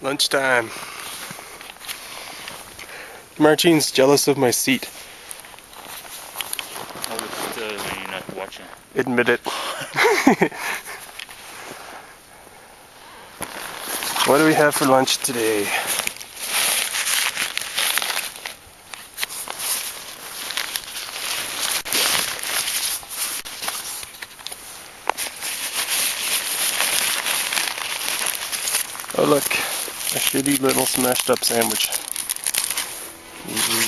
Lunchtime. Marcin's jealous of my seat. I look still when you're not watching. Admit it. What do we have for lunch today? Oh look, a shitty little smashed up sandwich.